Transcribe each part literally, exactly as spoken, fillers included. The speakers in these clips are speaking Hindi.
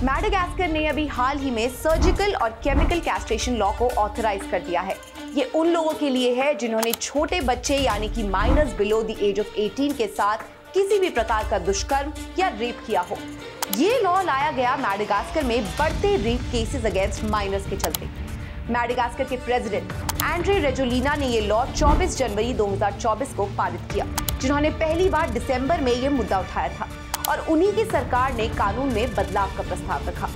मैडागास्कर ने अभी हाल ही में सर्जिकल और केमिकल कैस्ट्रेशन लॉ को ऑथराइज कर दिया है। ये उन लोगों के लिए है जिन्होंने छोटे बच्चे यानी कि minors below the age of अठारह के साथ किसी भी प्रकार का दुष्कर्म या रेप किया हो। ये लॉ लाया गया मैडागास्कर में बढ़ते रेप केसेस अगेंस्ट माइनर्स के चलते। मैडागास्कर के प्रेसिडेंट एंड्रे रेजोलिना ने ये लॉ चौबीस जनवरी दो हज़ार चौबीस को पारित किया, जिन्होंने पहली बार दिसंबर में ये मुद्दा उठाया था और उन्हीं की सरकार ने कानून में बदलाव का प्रस्ताव रखा।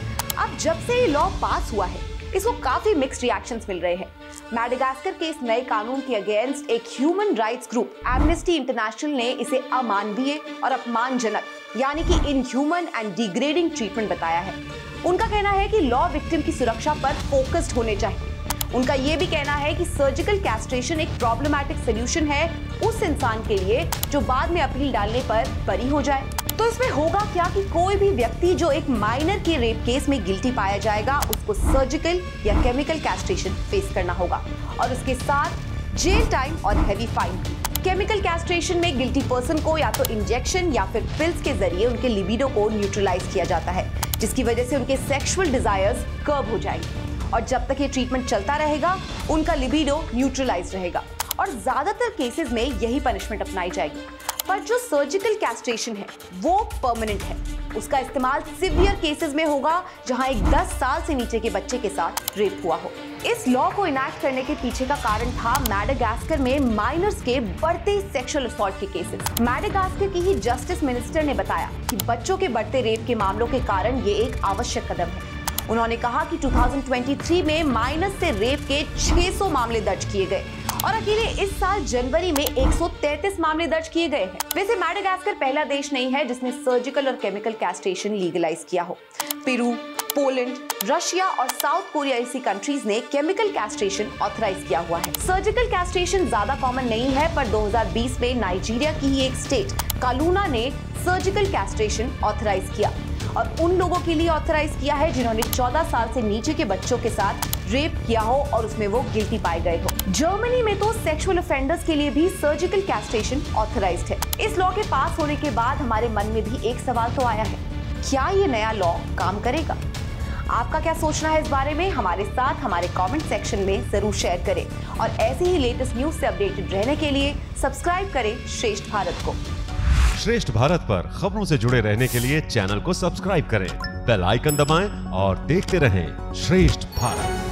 अब जब से ये लॉ पास हुआ है, इसको काफी मिक्स्ड रिएक्शंस मिल रहे हैं। मैडागास्कर के इस नए कानून के अगेंस्ट एक human rights group Amnesty International ने इसे अमानवीय और अपमानजनक यानी कि इनह्यूमन एंड डिग्रेडिंग ट्रीटमेंट बताया है। उनका कहना है कि लॉ विक्टिम की सुरक्षा पर फोकस्ड होने चाहिए। उनका यह भी कहना है कि सर्जिकल कैस्ट्रेशन एक प्रॉब्लमैटिक सॉल्यूशन है उस इंसान के लिए जो बाद में अपील डालने पर बरी हो जाए। तो इसमें होगा क्या कि कोई भी व्यक्ति जो एक माइनर के रेप केस में गिल्टी पाया जाएगा, उसको सर्जिकल या केमिकल कैस्ट्रेशन फेस करना होगा और उसके साथ जेल टाइम और हैवी फाइन। केमिकल कैस्ट्रेशन में गिल्टी पर्सन को या तो इंजेक्शन या फिर पिल्स के जरिए उनके लिबिडो को न्यूट्रलाइज किया जाता है, जिसकी वजह से उनके सेक्सुअल डिजायर्स कर्ब हो जाएंगे और जब तक ये ट्रीटमेंट चलता रहेगा उनका लिबिडो न्यूट्रलाइज रहेगा और ज्यादातर केसेस में यही पनिशमेंट अपनाई जाएगी। पर जो सर्जिकल कैस्ट्रेशन है वो परमानेंट है। उसका इस्तेमाल सिवियर केसेस में होगा जहां एक दस साल से नीचे के बच्चे के साथ रेप हुआ हो। इस लॉ को इनैक्ट करने के पीछे का कारण था मैडागास्कर में माइनर्स के बढ़ते सेक्सुअल असॉल्ट के केसेस। मैडागास्कर की ही जस्टिस मिनिस्टर ने बताया कि बच्चों के बढ़ते रेप के मामलों के कारण ये एक आवश्यक कदम है। उन्होंने कहा कि दो हज़ार तेईस में माइनर्स से रेप के छह सौ मामले दर्ज किए गए और अकेले इस साल जनवरी में एक सौ तैंतीस मामले दर्ज किए गए हैं। वैसे मैडागास्कर पहला देश नहीं है जिसने सर्जिकल और केमिकल कैस्ट्रेशन लीगलाइज किया हो। पेरू, पोलैंड, रशिया और साउथ कोरिया जैसी कंट्रीज ने केमिकल कैस्ट्रेशन ऑथराइज किया हुआ है। सर्जिकल कैस्ट्रेशन ज्यादा कॉमन नहीं है, पर दो हज़ार बीस में नाइजीरिया की ही एक स्टेट कालूना ने सर्जिकल कैस्ट्रेशन ऑथराइज किया और उन लोगों के लिए ऑथराइज किया है जिन्होंने चौदह साल से नीचे के बच्चों के साथ रेप किया हो और उसमें वो गिल्टी पाए गए हो। जर्मनी में तो सेक्सुअल ऑफेंडर्स के लिए भी सर्जिकल कैस्ट्रेशन ऑथराइज्ड है। इस लॉ के पास होने के बाद हमारे मन में भी एक सवाल तो आया है, क्या ये नया लॉ काम करेगा? आपका क्या सोचना है इस बारे में हमारे साथ हमारे कमेंट सेक्शन में जरूर शेयर करें और ऐसे ही लेटेस्ट न्यूज से अपडेटेड रहने के लिए सब्सक्राइब करें श्रेष्ठ भारत को। श्रेष्ठ भारत पर खबरों से जुड़े रहने के लिए चैनल को सब्सक्राइब करें, बेल आइकन दबाएं और देखते रहें श्रेष्ठ भारत।